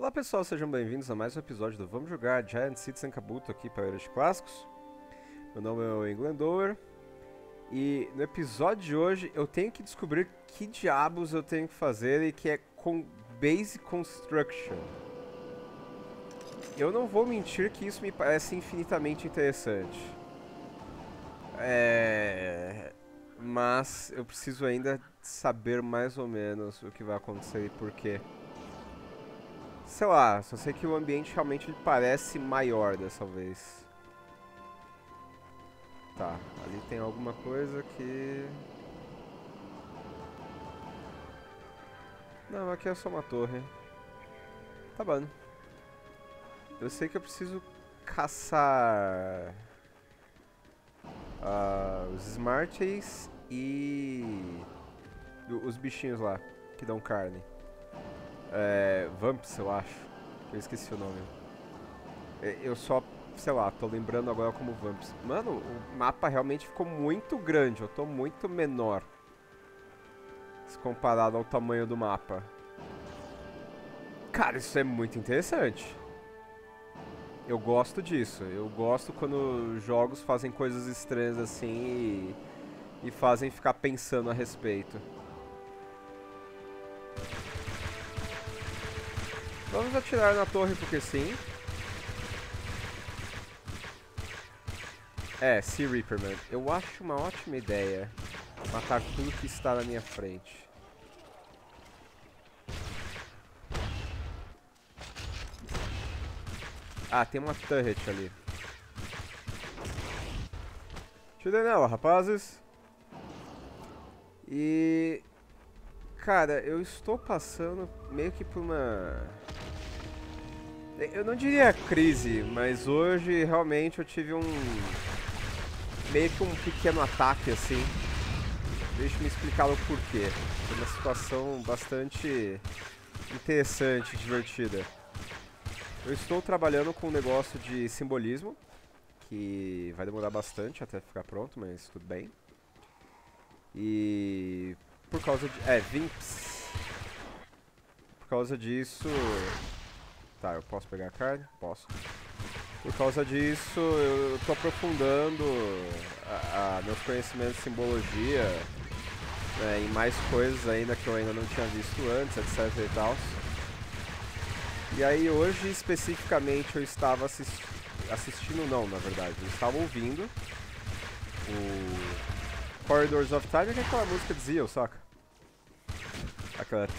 Olá pessoal, sejam bem-vindos a mais um episódio do Vamos Jogar Giant Citizen Kabuto aqui para Era de Clássicos. Meu nome é o Englandower e no episódio de hoje eu tenho que descobrir que diabos eu tenho que fazer e que é com Base Construction. Eu não vou mentir que isso me parece infinitamente interessante. Mas eu preciso ainda saber mais ou menos o que vai acontecer e por quê. Sei lá, só sei que o ambiente realmente ele parece maior dessa vez. Tá, ali tem alguma coisa que... Não, aqui é só uma torre. Tá bom. Eu sei que eu preciso caçar... os Smarties e... os bichinhos lá, que dão carne. Vamps, eu acho. Eu esqueci o nome. Eu só, sei lá, tô lembrando agora como Vamps. Mano, o mapa realmente ficou muito grande. Eu tô muito menor. Se comparado ao tamanho do mapa. Cara, isso é muito interessante. Eu gosto disso. Eu gosto quando jogos fazem coisas estranhas assim e fazem ficar pensando a respeito. Vamos atirar na torre porque sim. Sea Reaper, man. Eu acho uma ótima ideia matar tudo que está na minha frente. Ah, tem uma turret ali. Tirei nela, rapazes. E... Cara, eu estou passando meio que por uma... Eu não diria crise, mas hoje realmente eu tive meio que um pequeno ataque assim. Deixa eu me explicar o porquê. Foi uma situação bastante interessante, divertida. Eu estou trabalhando com um negócio de simbolismo, que vai demorar bastante até ficar pronto, mas tudo bem. E por causa de... Vimps. Por causa disso... Tá, eu posso pegar a carne? Posso. Por causa disso, eu tô aprofundando meus conhecimentos de simbologia, né, em mais coisas ainda que eu ainda não tinha visto antes, etc e tal. E aí hoje, especificamente, eu estava assistindo não, na verdade. Eu estava ouvindo o Corridors of Time, que é aquela música de Zio, saca? Aquela...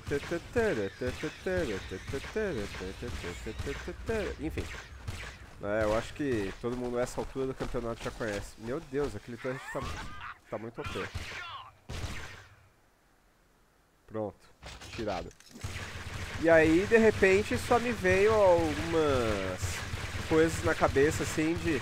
Enfim. Eu acho que todo mundo nessa altura do campeonato já conhece. Meu Deus, aquele turret tá muito OP. Pronto, tirado. E aí, de repente, só me veio algumas coisas na cabeça, assim, de...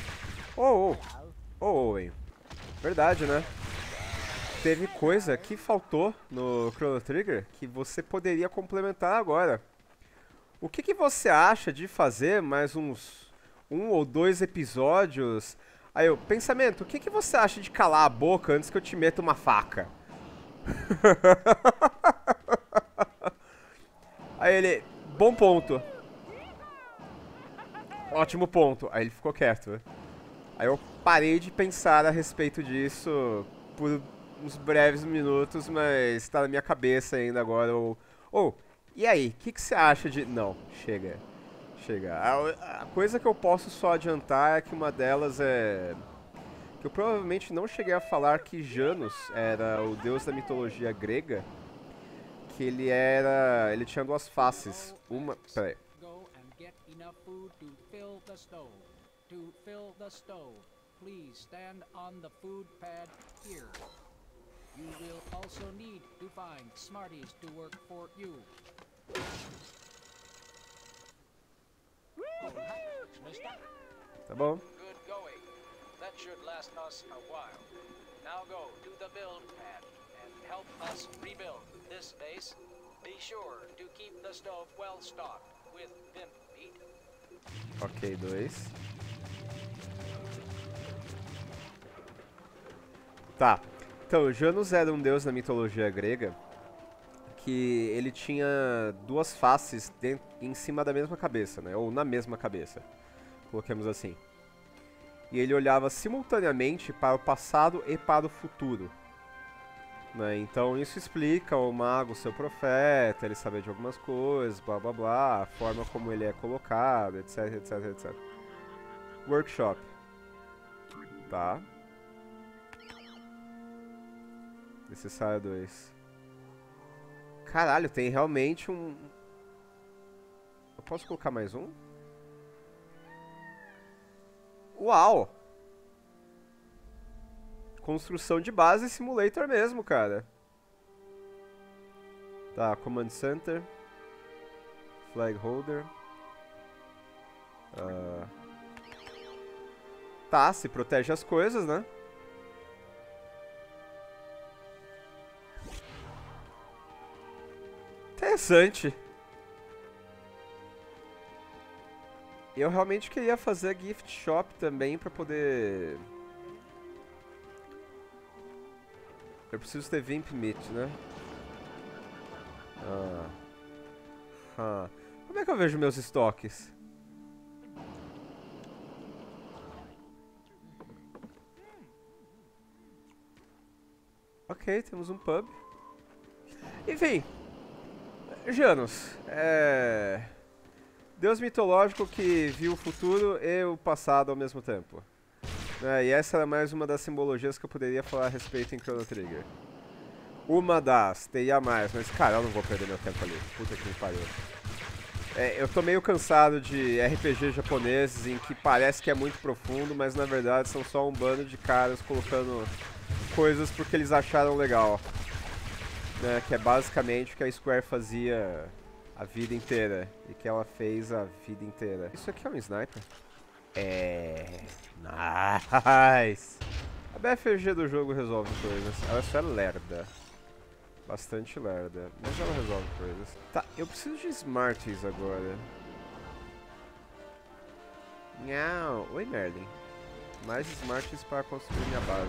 Verdade, né? Teve coisa que faltou no Chrono Trigger que você poderia complementar agora. O que você acha de fazer mais uns 1 ou 2 episódios? Aí eu, pensamento, o que você acha de calar a boca antes que eu te meta uma faca? Aí ele, bom ponto. Ótimo ponto. Aí ele ficou quieto, né? Aí eu parei de pensar a respeito disso por uns breves minutos, mas tá na minha cabeça ainda agora. E aí, o que você acha de... Não, chega. Chega. A coisa que eu posso só adiantar é que uma delas é... que eu provavelmente não cheguei a falar que Janus era o deus da mitologia grega, que ele tinha duas faces. Uma... Peraí. Please stand on the food pad here. You will also need to find Smarties to work for you. Tá bom. Good going. That should last us a while. Now go to the build pad and help us rebuild this base. Be sure to keep the stove well stocked with vimp meat. Ok, 2. Tá. Então, Janus era um deus da mitologia grega que ele tinha duas faces em cima da mesma cabeça, né? Ou na mesma cabeça, coloquemos assim. E ele olhava simultaneamente para o passado e para o futuro. Né? Então isso explica o mago ser o profeta, ele saber de algumas coisas, blá blá blá, a forma como ele é colocado, etc, etc, etc. Workshop. Tá. Necessário 2. Caralho, tem realmente um... Eu posso colocar mais um? Uau! Construção de base simulator mesmo, cara. Tá, Command Center. Flag Holder. Tá, se protege as coisas, né? Interessante. Eu realmente queria fazer a gift shop também pra poder... Eu preciso ter Vimp Meat, né? Como é que eu vejo meus estoques? Ok, temos um pub. Enfim. Janus. Deus mitológico que viu o futuro e o passado ao mesmo tempo. E essa era mais uma das simbologias que eu poderia falar a respeito em Chrono Trigger. Uma das, teria mais, mas cara, eu não vou perder meu tempo ali. Puta que me pariu. Eu tô meio cansado de RPG japoneses em que parece que é muito profundo, mas na verdade são só um bando de caras colocando coisas porque eles acharam legal. Né, que é basicamente o que a Square fazia a vida inteira. E que ela fez a vida inteira. Isso aqui é um sniper? Nice! A BFG do jogo resolve coisas. Ela só é lerda. Bastante lerda. Mas ela resolve coisas. Tá, eu preciso de Smarties agora. Não. Oi, Merlin. Mais Smarties para construir minha base.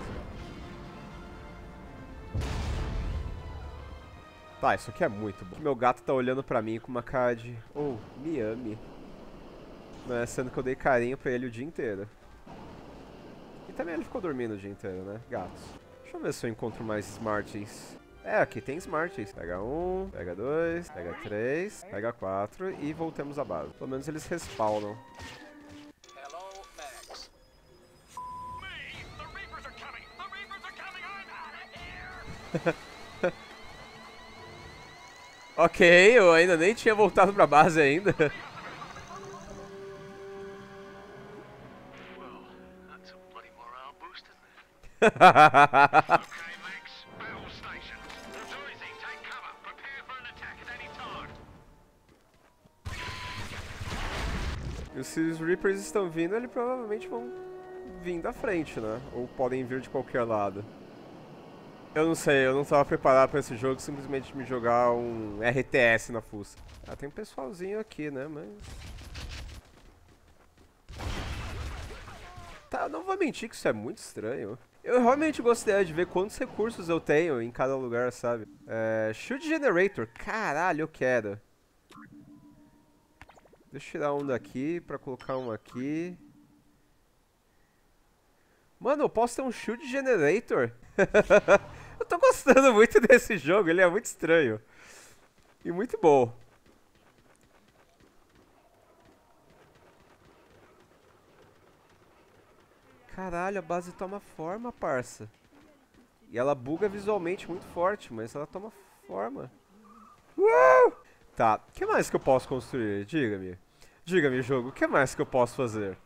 Tá, isso aqui é muito bom. Meu gato tá olhando pra mim com uma cara de... Oh, me ame. Né? Sendo que eu dei carinho pra ele o dia inteiro. E também ele ficou dormindo o dia inteiro, né? Gatos. Deixa eu ver se eu encontro mais Smarties. Aqui tem Smarties. Pega 1, pega 2, pega 3, pega 4 e voltemos à base. Pelo menos eles respawnam. Hello, Max. Ok, eu ainda nem tinha voltado pra base ainda. E se os Reapers estão vindo, eles provavelmente vão vir da frente, né? Ou podem vir de qualquer lado. Eu não sei, eu não estava preparado para esse jogo, simplesmente me jogar um RTS na fuça. Ah, tem um pessoalzinho aqui, né, mas... Tá, eu não vou mentir que isso é muito estranho. Eu realmente gostaria de ver quantos recursos eu tenho em cada lugar, sabe? Shield Generator, caralho, eu quero. Deixa eu tirar um daqui pra colocar um aqui. Mano, eu posso ter um Shield Generator? Eu tô gostando muito desse jogo, ele é muito estranho. E muito bom. Caralho, a base toma forma, parça. E ela buga visualmente muito forte, mas ela toma forma. Tá, o que mais que eu posso construir? Diga-me. Diga-me, jogo, o que mais que eu posso fazer?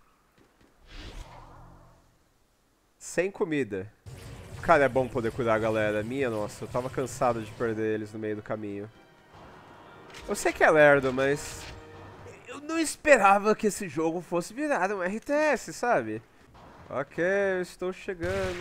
Sem comida. Cara, é bom poder cuidar a galera. Minha nossa, eu tava cansado de perder eles no meio do caminho. Eu sei que é lerdo, mas... eu não esperava que esse jogo fosse virar um RTS, sabe? Ok, eu estou chegando.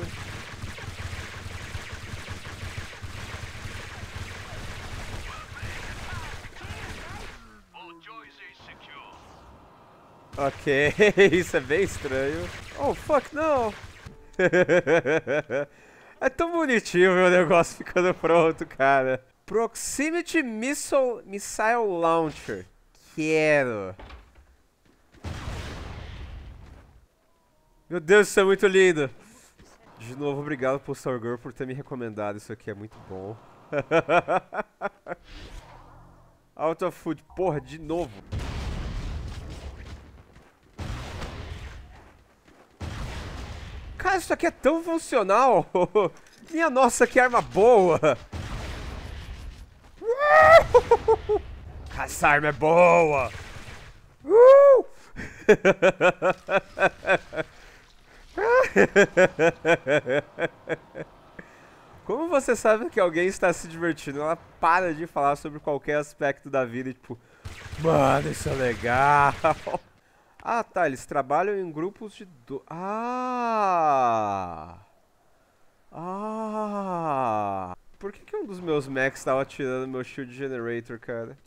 Ok, isso é bem estranho. Oh, fuck, não! É tão bonitinho ver o negócio ficando pronto, cara. Proximity Missile Launcher. Quero. Meu Deus, isso é muito lindo. De novo, obrigado Postal Girl por ter me recomendado. Isso aqui é muito bom. Out of Food. Porra, de novo. Cara, isso aqui é tão funcional. Minha nossa, que arma boa. Essa arma é boa. Como você sabe que alguém está se divertindo? Ela para de falar sobre qualquer aspecto da vida e tipo, mano, isso é legal. Ah, tá, eles trabalham em grupos de Por que um dos meus mechs estava atirando meu shield generator, cara?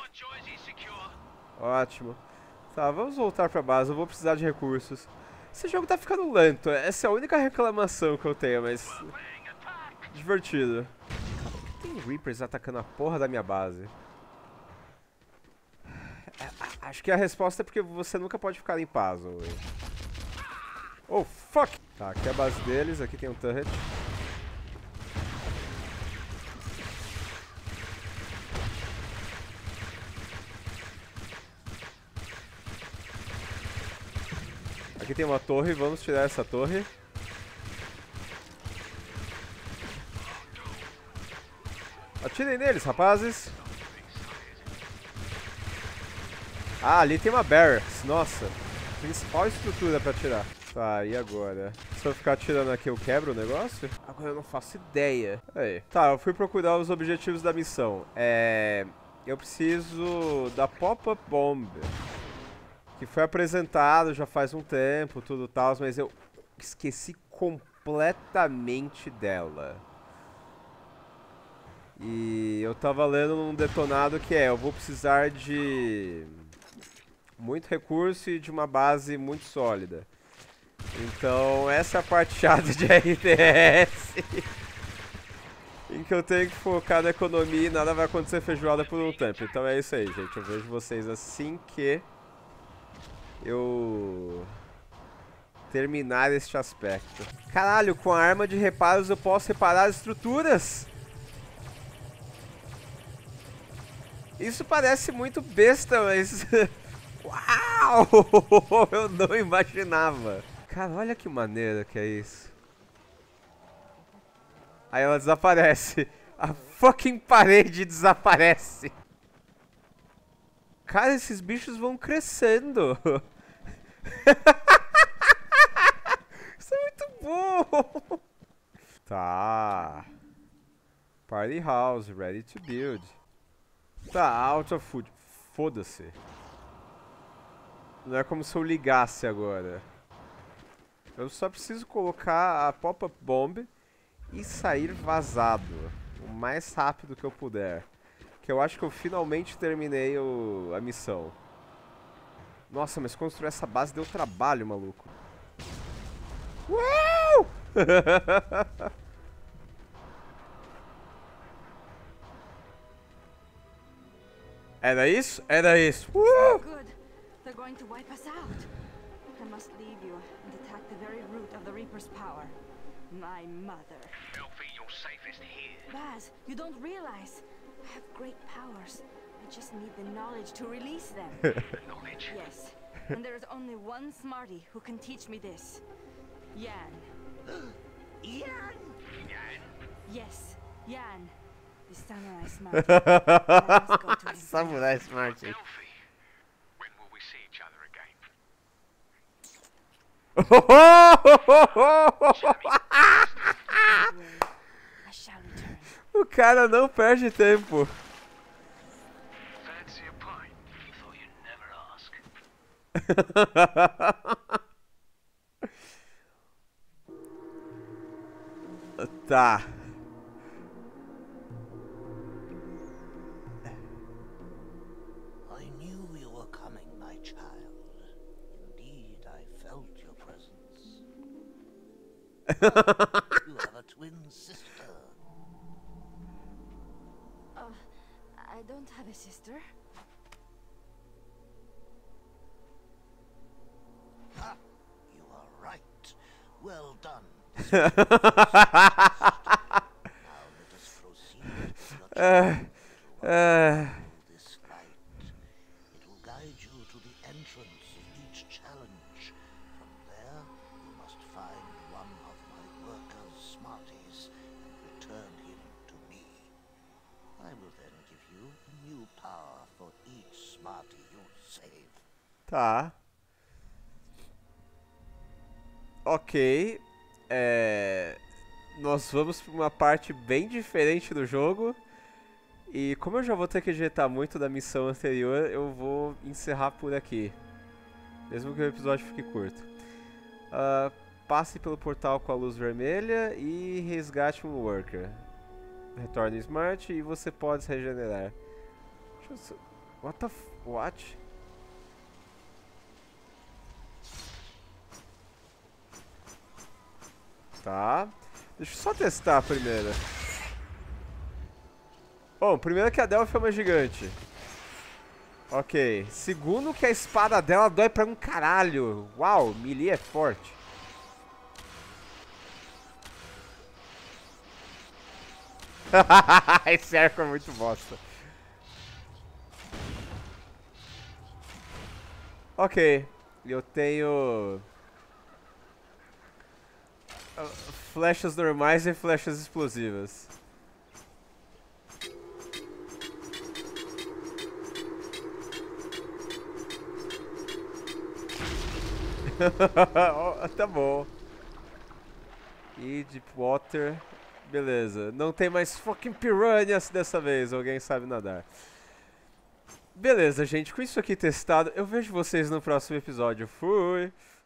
Ótimo. Tá, vamos voltar pra base, eu vou precisar de recursos. Esse jogo tá ficando lento, essa é a única reclamação que eu tenho, mas... divertido. Tem Reapers atacando a porra da minha base. Acho que a resposta é porque você nunca pode ficar em paz, ou... Oh, fuck! Tá, aqui é a base deles, aqui tem um turret. Aqui tem uma torre, vamos tirar essa torre. Atirem neles, rapazes. Ah, ali tem uma barracks, nossa. Principal estrutura pra atirar. Tá, e agora? Se eu ficar atirando aqui, eu quebro o negócio? Agora eu não faço ideia. Aí. Tá, eu fui procurar os objetivos da missão. Eu preciso da Pop-Up Bomb. Que foi apresentado já faz um tempo, tudo tal, mas eu esqueci completamente dela. E eu tava lendo num detonado que eu vou precisar de muito recurso e de uma base muito sólida. Então essa é a parte chata de RTS. Em que eu tenho que focar na economia e nada vai acontecer feijoada por um tempo. Então é isso aí, gente. Eu vejo vocês assim que eu terminar este aspecto. Caralho, com a arma de reparos eu posso reparar as estruturas. Isso parece muito besta, mas... Uau! Eu não imaginava. Cara, olha que maneira que é isso. Aí ela desaparece. A fucking parede desaparece. Cara, esses bichos vão crescendo. Isso é muito bom. Tá. Party house, ready to build. Tá, out of food. Foda-se. Não é como se eu ligasse agora. Eu só preciso colocar a pop-up bomb e sair vazado. O mais rápido que eu puder. Que eu acho que eu finalmente terminei a missão. Nossa, mas construir essa base deu trabalho, maluco. Uau! Era isso? Era isso. Good. They're going to wipe us out. I must leave you and attack the very root of the Reaper's power. My mother. Elfie, you're safest here. Baz, you don't realize. I have great powers. I just need the knowledge to release them. Knowledge. Yes. And there is only one smarty who can teach me this. Yan. Yan! Yes, Yan. The samurai smarty. Let us go to his Samurai Smart. Elfie, when will we see each other again? I shall return. O cara não perde tempo. Fancy a pint? Thought you'd never ask. Tá. I knew you were coming, my child. Indeed, I felt your presence. You have a twin sister. I don't have a sister. Ah, you are right. Well done. Now let us proceed with your this night. It will guide you to the entrance of each challenge. From there, you must find one of my workers' Smarties and return him to me. I will then give you a new power for each Smartie you save. Tá. Ok. Nós vamos para uma parte bem diferente do jogo. E como eu já vou ter que editar muito da missão anterior, eu vou encerrar por aqui. Mesmo que o episódio fique curto. Passe pelo portal com a luz vermelha e resgate um worker. Retorne Smart e você pode se regenerar. Deixa eu... What the f... What? Tá. Deixa eu só testar primeiro. Bom, primeiro que a Delphi é uma gigante. Ok. Segundo que a espada dela dói pra um caralho. Uau, melee é forte. Esse arco é muito bosta. Ok. Eu tenho... flechas normais e flechas explosivas. Tá bom. E Deepwater. Beleza. Não tem mais fucking piranhas dessa vez. Alguém sabe nadar. Beleza, gente. Com isso aqui testado, eu vejo vocês no próximo episódio. Fui!